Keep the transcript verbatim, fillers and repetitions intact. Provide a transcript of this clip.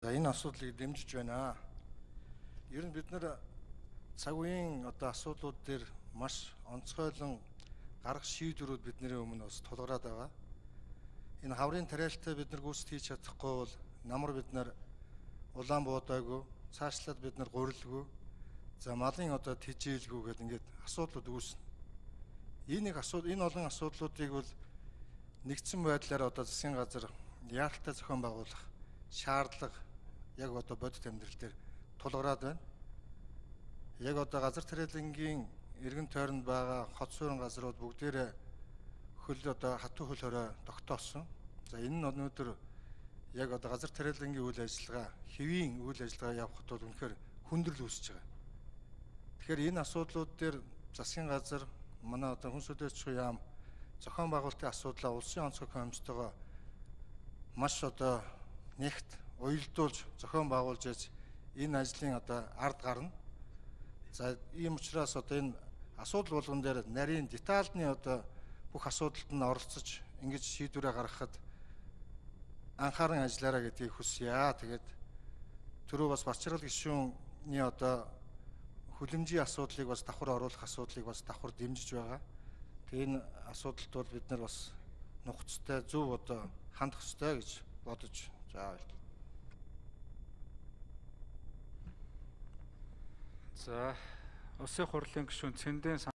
За энэ асуудлыг дэмжиж байна. Ер нь бид нэр цаг үеийн одоо асуудлууд дээр маш онцгойлон гарах шийдвэрүүд бидний өмнө бас тулгараад байгаа. Энэ хаврын тариалтай бид нар гүйцэд хийж чадахгүй бол намар бид нар улаан буудаагүй, цаашлаад бид нар гурилгүй, за малын одоо тижээлгүй гэдэг ингээд асуудлууд үүснэ. Энэ нэг асуудал, энэ олон асуудлуудыг бол нэгдсэн байдлаар одоо засгийн газар яаралтай зохион байгуулах шаардлага яг одоо бодит амьдрал дээр тулгараад байна. Яг одоо газар тариалангийн эргэн тойронд байгаа хот суурин газрууд бүгдээрээ хөл одоо хатуу хөл хорой тогтоосон. За энэ нь өнөөдөр яг одоо газар тариалангийн үйл ажиллагаа, хэвийн үйл ажиллагаа явахд бол үнэхээр хүндрэл үүсэж байгаа. Тэгэхээр энэ асуудлууд дээр засгийн газар манай одоо хүнс хөдөлгөөний яам зохион байгуулалтын асуудлаа улсын онцгой комисстойгоо маш одоо нэгт уялдуулж зохион байгуулж яж энэ ажлын одоо ард гарна. За ийм учраас одоо энэ асуудал болгон дээр нарийн детальны одоо бүх асуудалд нь оролцож ингэж шийдвэрээ гаргахад анхааран ажиллаарай гэдгийг хүсье. Тэгээд түрүү бас Барчиргал гишүүний одоо хүлэмжийн асуудлыг бас давхар оруулах асуудлыг бас давхар дэмжиж байгаа. Тэгээ энэ асуудалд бол бид нар бас нухацтай зөв одоо хандах ёстой гэж бодож заавал. За, Улсын хурлын гишүүн Цэндэн